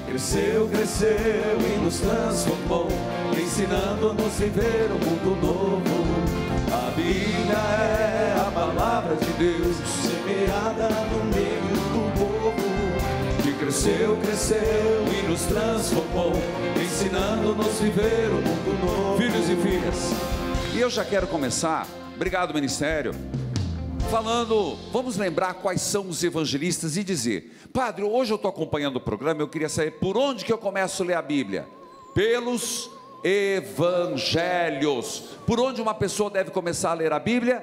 Cresceu, cresceu e nos transformou, ensinando-nos a viver um mundo novo. A Bíblia é a palavra de Deus, semeada no meio do povo. Que cresceu, cresceu e nos transformou, ensinando-nos a viver um mundo novo. Filhos e filhas, e eu já quero começar, obrigado ministério, falando, vamos lembrar quais são os evangelistas e dizer: padre, hoje eu estou acompanhando o programa, eu queria saber por onde que eu começo a ler a Bíblia. Pelos evangelhos. Por onde uma pessoa deve começar a ler a Bíblia?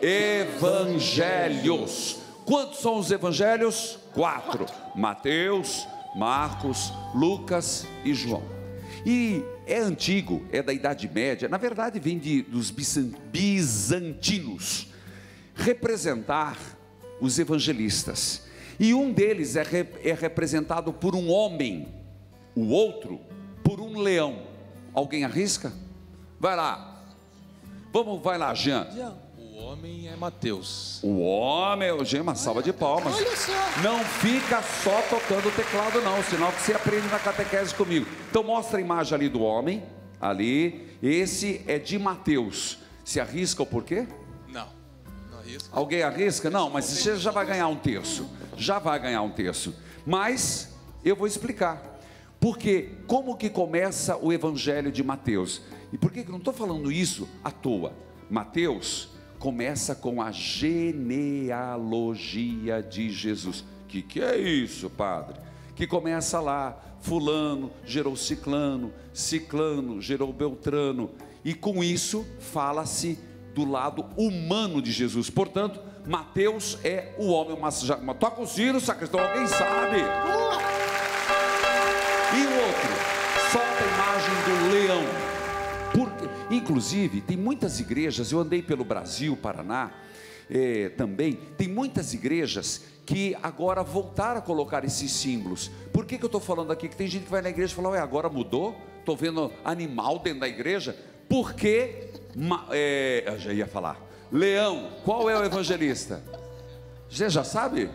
Evangelhos. Quantos são os evangelhos? 4: Mateus, Marcos, Lucas e João. E é antigo, é da Idade Média, na verdade vem dos bizantinos representar os evangelistas, e um deles é representado por um homem, o outro por um leão. Alguém arrisca? Vai lá, vai lá, Jean. O homem é Mateus. O homem, Jean, uma salva de palmas. Olha só. Não fica só tocando o teclado não, senão que você aprende na catequese comigo. Então mostra a imagem ali do homem, ali, esse é de Mateus. Se arrisca o porquê? Alguém arrisca? Não, mas você já vai ganhar um terço. Já vai ganhar um terço. Mas eu vou explicar. Porque como que começa o evangelho de Mateus? E por que eu não estou falando isso à toa? Mateus começa com a genealogia de Jesus. Que é isso, padre? Que começa lá, fulano gerou ciclano, ciclano gerou beltrano. E com isso fala-se do lado humano de Jesus. Portanto, Mateus é o homem. Toca o sino, sacristão, alguém sabe? E o outro, solta a imagem do leão. Inclusive, tem muitas igrejas, eu andei pelo Brasil, Paraná, também, tem muitas igrejas que agora voltaram a colocar esses símbolos. Por que eu estou falando aqui? Que tem gente que vai na igreja e fala: ué, agora mudou? Estou vendo animal dentro da igreja? Porque eu já ia falar, leão, qual é o evangelista? Você já sabe?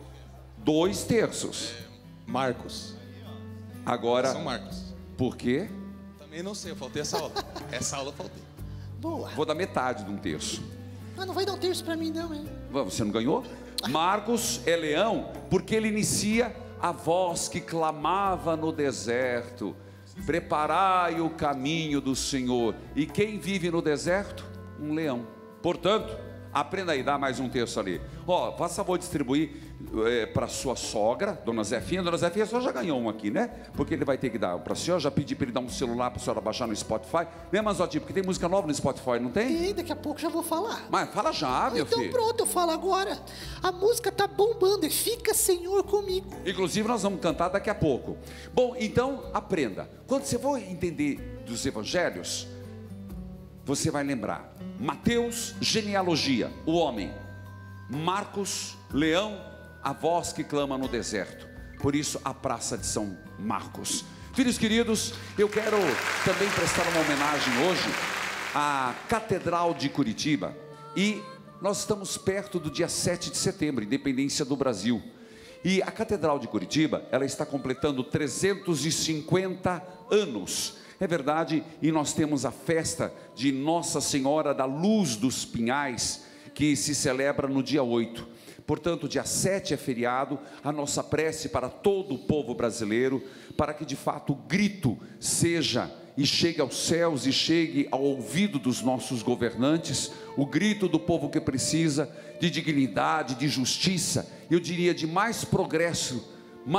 2 terços. Marcos. Agora, São Marcos. Por quê? Também não sei, eu faltei essa aula. Essa aula eu faltei. Boa. Vou dar metade de um terço. Mas não vai dar um terço para mim não, hein? Você não ganhou? Marcos é leão porque ele inicia: a voz que clamava no deserto, preparai o caminho do Senhor. E quem vive no deserto? Um leão. Portanto, aprenda aí, dá mais um terço ali. Faça favor de distribuir para sua sogra, dona Zefinha. Dona Zefinha, a senhora já ganhou um aqui, né? Porque ele vai ter que dar para a senhora. Já pedi para ele dar um celular para a senhora baixar no Spotify, né, Manzotti? Porque tem música nova no Spotify, não tem? Tem, daqui a pouco já vou falar. Mas fala já, meu filho. Então pronto, eu falo agora. A música tá bombando e fica Senhor comigo. Inclusive nós vamos cantar daqui a pouco. Bom, então aprenda. Quando você for entender dos evangelhos, você vai lembrar: Mateus, genealogia, o homem; Marcos, leão, a voz que clama no deserto. Por isso a praça de São Marcos. Filhos queridos, eu quero também prestar uma homenagem hoje à Catedral de Curitiba. E nós estamos perto do dia 7 de setembro, independência do Brasil. E a Catedral de Curitiba, ela está completando 350 anos. É verdade, e nós temos a festa de Nossa Senhora da Luz dos Pinhais, que se celebra no dia 8. Portanto, dia 7 é feriado. A nossa prece para todo o povo brasileiro, para que de fato o grito seja e chegue aos céus e chegue ao ouvido dos nossos governantes, o grito do povo que precisa de dignidade, de justiça, eu diria de mais progresso,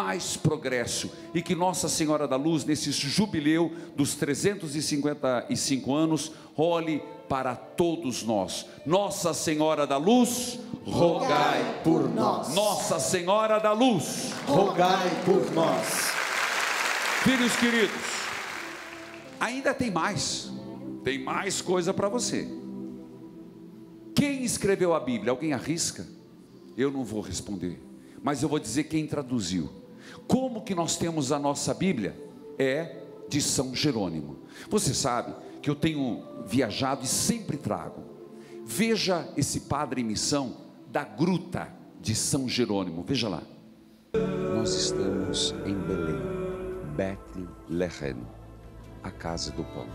e que Nossa Senhora da Luz, nesse jubileu dos 355 anos, olhe para todos nós. Nossa Senhora da Luz, rogai por nós. Nossa Senhora da Luz, rogai por nós. Filhos queridos, ainda tem mais coisa para você. Quem escreveu a Bíblia? Alguém arrisca? Eu não vou responder, mas eu vou dizer quem traduziu. Como que nós temos a nossa Bíblia? É de São Jerônimo. Você sabe que eu tenho viajado e sempre trago. Veja esse padre em missão da gruta de São Jerônimo. Veja lá. Nós estamos em Belém, Bethlehem, a casa do pão.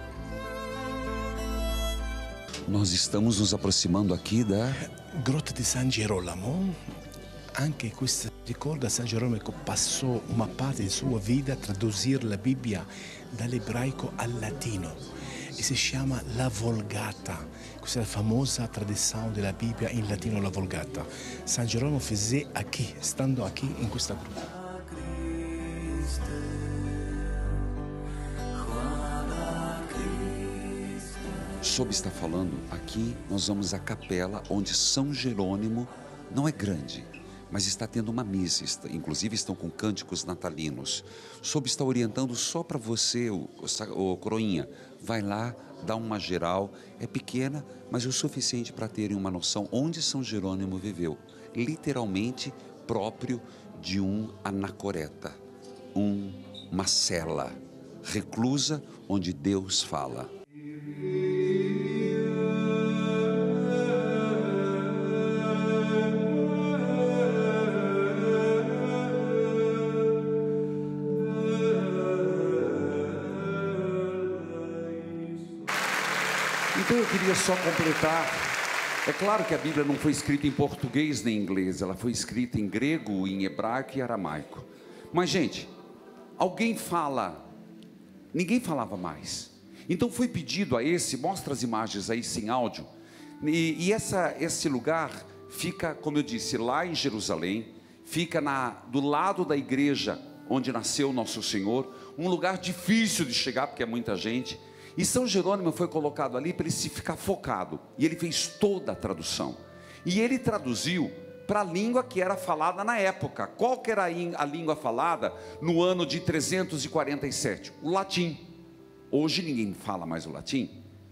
Nós estamos nos aproximando aqui da Grotta di San Gerolamo. Anche questa ricorda San Gerolamo che passò una parte di sua vita a tradurre la Bibbia dall'ebraico al latino e si chiama la Vulgata. Questa è la famosa traduzione della Bibbia in latino, la Vulgata. San Gerolamo fece aqui, stando aqui in questa grotta. Sob está falando, aqui nós vamos à capela onde São Jerônimo não é grande, mas está tendo uma missa, inclusive estão com cânticos natalinos. Sob está orientando só para você, o coroinha, vai lá, dá uma geral, é pequena, mas é o suficiente para terem uma noção onde São Jerônimo viveu, literalmente próprio de um anacoreta, uma cela reclusa onde Deus fala. Então eu queria só completar. É claro que a Bíblia não foi escrita em português nem em inglês, ela foi escrita em grego, em hebraico e aramaico. Mas, gente, alguém fala, ninguém falava mais. Então foi pedido a esse, mostra as imagens aí sem áudio, e esse lugar fica, como eu disse, lá em Jerusalém, fica do lado da igreja onde nasceu Nosso Senhor, um lugar difícil de chegar porque é muita gente. E São Jerônimo foi colocado ali para ele se ficar focado. E ele fez toda a tradução. E ele traduziu para a língua que era falada na época. Qual que era a língua falada no ano de 347? O latim. Hoje ninguém fala mais o latim.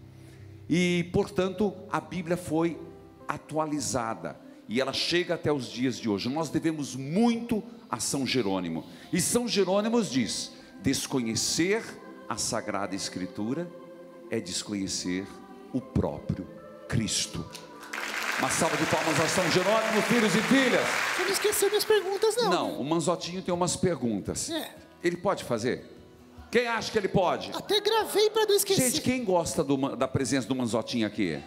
E, portanto, a Bíblia foi atualizada. E ela chega até os dias de hoje. Nós devemos muito a São Jerônimo. E São Jerônimo diz: desconhecer a Sagrada Escritura é desconhecer o próprio Cristo. Uma salva de palmas a São Jerônimo, filhos e filhas. Você não esqueceu minhas perguntas, não? Não, o Manzotinho tem umas perguntas. Ele pode fazer? Quem acha que ele pode? Até gravei para não esquecer. Gente, quem gosta da presença do Manzotinho aqui?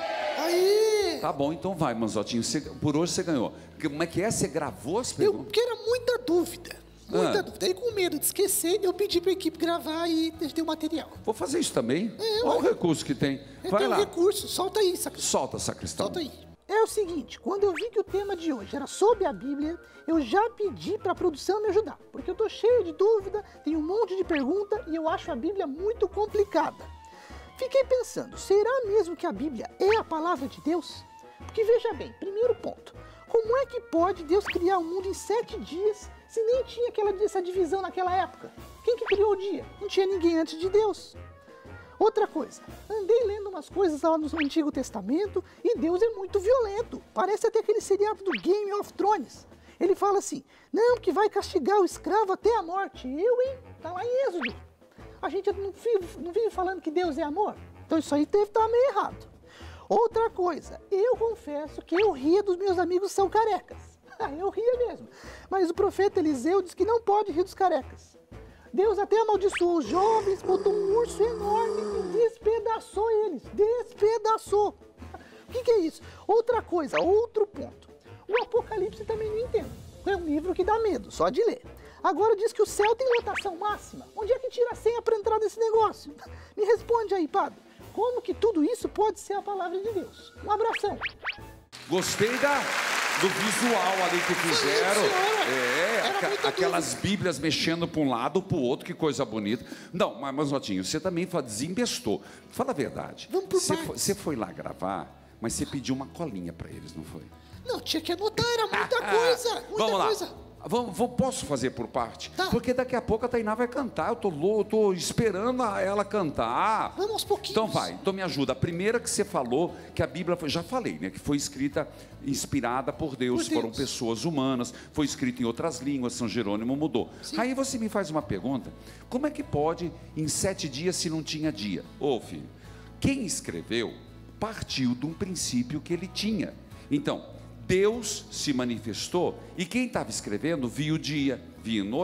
Aí! Tá bom, então vai, Manzotinho. Por hoje você ganhou. Como é que é? Você gravou as perguntas? Porque era muita dúvida. Muita dúvida. Aí, com medo de esquecer, eu pedi para a equipe gravar e ter o material. Vou fazer isso também. Olha o recurso que tem. Vai lá. Tem um recurso. Solta aí, sacristão. Solta, sacristão. Solta aí. É o seguinte, quando eu vi que o tema de hoje era sobre a Bíblia, eu já pedi para a produção me ajudar, porque eu tô cheio de dúvida, tenho um monte de pergunta e eu acho a Bíblia muito complicada. Fiquei pensando, será mesmo que a Bíblia é a palavra de Deus? Porque veja bem, primeiro ponto, como é que pode Deus criar o mundo em 7 dias se nem tinha essa divisão naquela época? Quem que criou o dia? Não tinha ninguém antes de Deus. Outra coisa, andei lendo umas coisas lá no Antigo Testamento e Deus é muito violento. Parece até aquele seriado do Game of Thrones. Ele fala assim, não, que vai castigar o escravo até a morte. Tá lá em Êxodo. A gente não vive falando que Deus é amor? Então isso aí deve estar meio errado. Outra coisa, eu confesso que eu ria dos meus amigos que são carecas. Eu ria mesmo. Mas o profeta Eliseu diz que não pode rir dos carecas. Deus até amaldiçoou os jovens, botou um urso enorme e despedaçou eles. Despedaçou. O que é isso? Outra coisa, outro ponto. O Apocalipse também não entendo. É um livro que dá medo, só de ler. Agora diz que o céu tem lotação máxima. Onde é que tira a senha para entrar nesse negócio? Me responde aí, padre. Como que tudo isso pode ser a palavra de Deus? Um abração. Gostei do visual ali que fizeram. Aquelas bíblias mexendo para um lado, para o outro, que coisa bonita. Não, mas Manzotinho, você também desembestou. Fala a verdade. Você foi lá gravar, mas você pediu uma colinha para eles, não foi? Não, tinha que anotar, era muita coisa. Vamos lá. Posso fazer por parte? Tá. Porque daqui a pouco a Tainá vai cantar. Eu tô louco, tô esperando ela cantar. Vamos aos pouquinhos. Então vai, então me ajuda. A primeira que você falou, que a Bíblia foi, já falei, né? Que foi escrita, inspirada por Deus. Foram pessoas humanas, foi escrita em outras línguas, São Jerônimo mudou. Sim. Aí você me faz uma pergunta: como é que pode em 7 dias se não tinha dia? Ô filho, quem escreveu partiu de um princípio que ele tinha. Então, Deus se manifestou, e quem estava escrevendo via o dia, via a noite,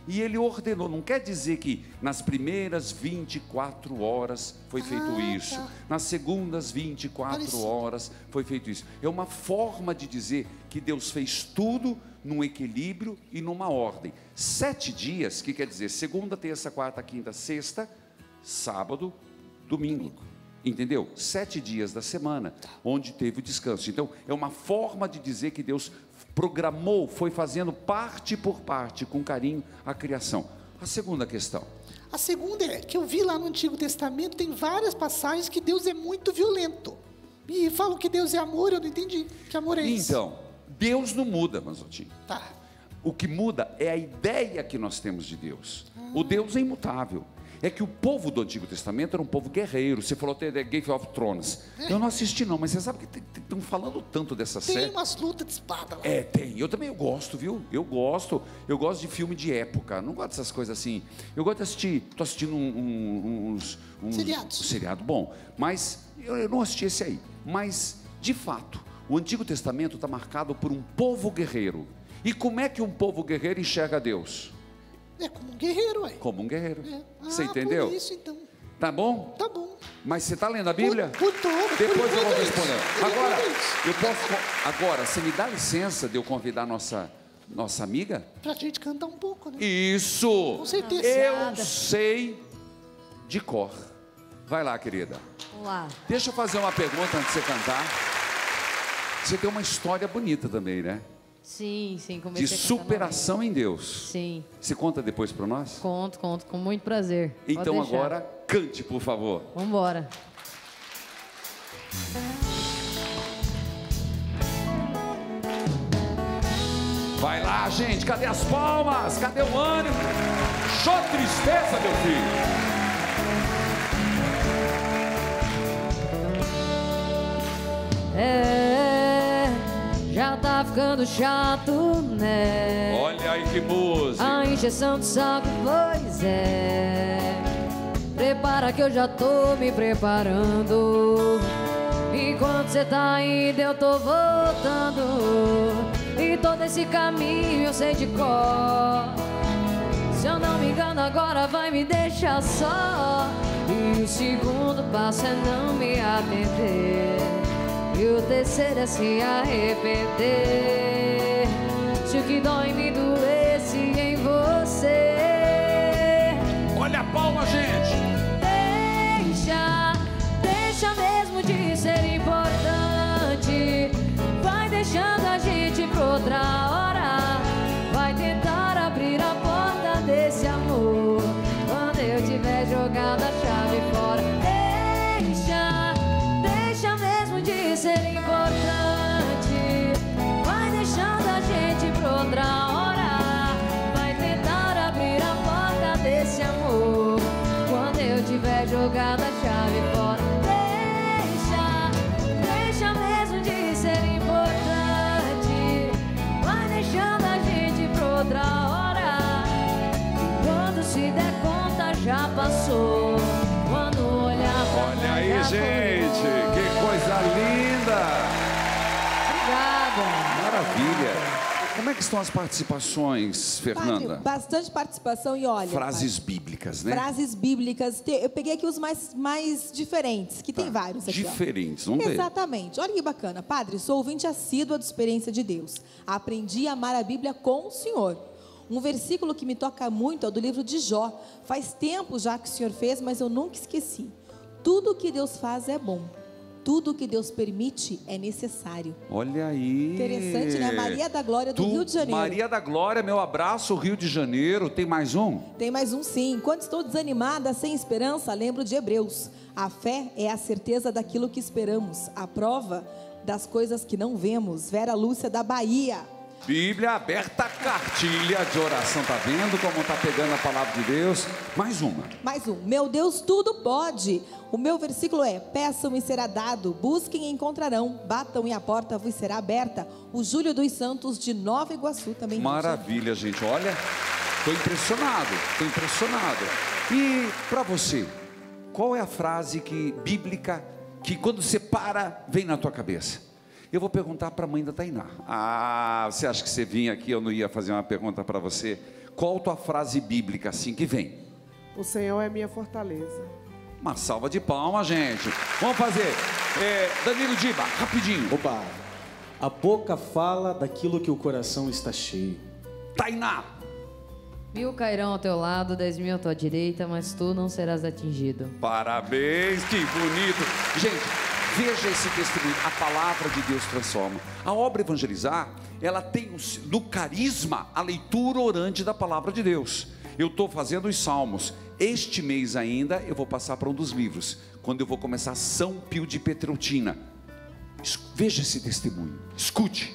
E ele ordenou, não quer dizer que nas primeiras 24 horas foi feito isso, nas segundas 24 horas foi feito isso. É uma forma de dizer que Deus fez tudo num equilíbrio e numa ordem. 7 dias, que quer dizer segunda, terça, quarta, quinta, sexta, sábado, domingo. Entendeu? 7 dias da semana, onde teve o descanso. Então, é uma forma de dizer que Deus programou, foi fazendo parte por parte, com carinho, a criação. A segunda questão. A segunda é que eu vi lá no Antigo Testamento, tem várias passagens que Deus é muito violento. E falam que Deus é amor, eu não entendi. Que amor é esse? Então, Deus não muda, Manzotti. Tá. O que muda é a ideia que nós temos de Deus. O Deus é imutável. É que o povo do Antigo Testamento era um povo guerreiro. Você falou até Game of Thrones. Eu não assisti não, mas você sabe que estão falando tanto dessa série. Tem umas lutas de espada lá. É, tem. Eu também gosto, viu? Eu gosto de filme de época. Não gosto dessas coisas assim. Eu gosto de assistir. Estou assistindo uns seriados. Um seriado bom. Mas eu não assisti esse aí. Mas, de fato, o Antigo Testamento está marcado por um povo guerreiro. E como é que um povo guerreiro enxerga Deus? É como um guerreiro, ué. Como um guerreiro. É. Você entendeu? Por isso, então. Tá bom? Tá bom. Mas você está lendo a Bíblia? Por todo. Depois eu vou isso. responder. Por Agora, enquanto é isso. eu posso. Agora, você me dá licença de eu convidar a nossa amiga? Pra gente cantar um pouco, né? Isso! Com certeza. Eu sei de cor. Vai lá, querida. Vamos lá. Deixa eu fazer uma pergunta antes de você cantar. Você tem uma história bonita também, né? Sim, De comecei a cantar superação em Deus. Sim, Você conta depois para nós? conto, com muito prazer. Pode Então deixar. agora, cante, por favor. Vamos embora. Vai lá, gente. Cadê as palmas? Cadê o ânimo? Show tristeza, meu filho. Já tá ficando chato, né? Olha aí que música. A injeção de saco, pois é. Prepara que eu já tô me preparando. Enquanto cê tá indo, eu tô voltando. E todo esse caminho eu sei de cor. Se eu não me engano, agora vai me deixar só. E o segundo passo é não me atender. E o terceiro é se arrepender. Se o que dói me doesse em você. Olha a palma, gente. Deixa mesmo de ser importante. Vai deixando a gente pra outra hora. Vai tentar abrir a porta desse amor quando eu tiver jogado a chave fora. Deixa mesmo de ser importante. Vai deixando a gente pra outra hora. Vai tentar abrir a porta desse amor quando eu tiver jogado a chave fora. Deixa mesmo de ser importante. Vai deixando a gente pra outra hora. Quando se der conta já passou. Quando olhar pra Olha aí, gente. Que coisa linda. Obrigada. Maravilha. Como é que estão as participações, Fernanda? Padre, bastante participação e olha... Frases bíblicas, né? Frases bíblicas. Eu peguei aqui os mais diferentes, que tem vários aqui. Diferentes, vamos ver. Exatamente. Olha que bacana. Padre, sou ouvinte assídua da experiência de Deus. Aprendi a amar a Bíblia com o Senhor. Um versículo que me toca muito é o do livro de Jó. Faz tempo já que o Senhor fez, mas eu nunca esqueci. Tudo que Deus faz é bom. Tudo que Deus permite é necessário. Olha aí. Interessante, né? Maria da Glória do Rio de Janeiro. Maria da Glória, meu abraço, Rio de Janeiro. Tem mais um? Tem mais um sim. Quando estou desanimada, sem esperança, lembro de Hebreus. A fé é a certeza daquilo que esperamos, a prova das coisas que não vemos. Vera Lúcia da Bahia. Bíblia aberta, cartilha de oração. Tá vendo como tá pegando a palavra de Deus? Mais uma. Mais um. Meu Deus, tudo pode. O meu versículo é: peçam e será dado, busquem e encontrarão, batam e a porta vos será aberta. O Júlio dos Santos de Nova Iguaçu também. Maravilha, gente. Olha, tô impressionado. E para você, qual é a frase bíblica que quando você para, vem na tua cabeça? Eu vou perguntar para a mãe da Tainá. Você acha que você vinha aqui, eu não ia fazer uma pergunta para você Qual a tua frase bíblica assim que vem? O Senhor é minha fortaleza. Uma salva de palmas, gente. Vamos fazer. Danilo Diba, rapidinho. Opa! A boca fala daquilo que o coração está cheio. Tainá. 1000 cairão ao teu lado, 10.000 à tua direita, mas tu não serás atingido. Parabéns, que bonito. Gente, veja esse testemunho. A palavra de Deus transforma. A obra Evangelizar, ela tem no carisma a leitura orante da palavra de Deus. Eu estou fazendo os salmos. Este mês ainda eu vou passar para um dos livros, quando eu vou começar São Pio de Petreutina. Veja esse testemunho, escute.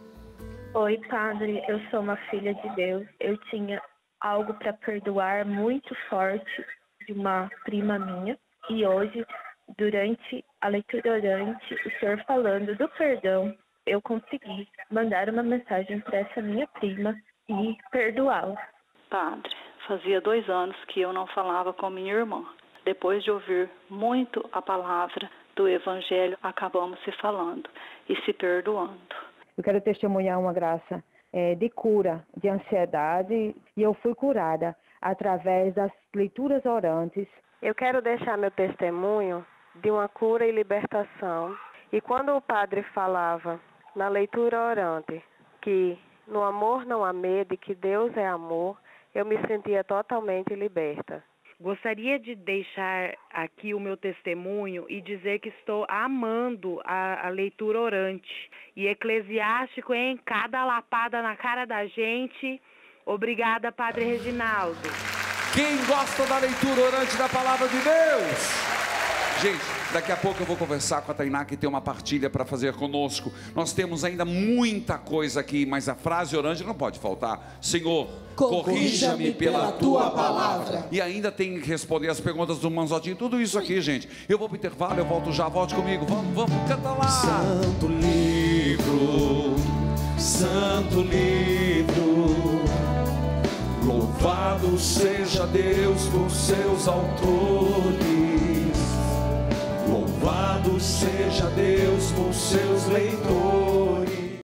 Oi, padre, eu sou uma filha de Deus. Eu tinha algo para perdoar muito forte de uma prima minha. E hoje, durante a leitura orante, o senhor falando do perdão, eu consegui mandar uma mensagem para essa minha prima e perdoá-la. Padre, fazia 2 anos que eu não falava com minha irmã. Depois de ouvir muito a palavra do Evangelho, acabamos se falando e se perdoando. Eu quero testemunhar uma graça de cura de ansiedade, e eu fui curada através das leituras orantes. Eu quero deixar meu testemunho de uma cura e libertação. E quando o padre falava na leitura orante que no amor não há medo e que Deus é amor, eu me sentia totalmente liberta. Gostaria de deixar aqui o meu testemunho e dizer que estou amando a leitura orante. E Eclesiástico em cada lapada na cara da gente. Obrigada, Padre Reginaldo. Quem gosta da leitura orante da palavra de Deus? Gente, daqui a pouco eu vou conversar com a Tainá, que tem uma partilha para fazer conosco. Nós temos ainda muita coisa aqui, mas a frase orante não pode faltar. Senhor, corrija-me pela tua palavra. E ainda tem que responder as perguntas do Manzotinho. Tudo isso aqui, gente. Eu vou para o intervalo, eu volto já. Volte comigo. Vamos, canta lá. Santo livro, santo livro, louvado seja Deus por seus autores. Louvado seja Deus por seus leitores.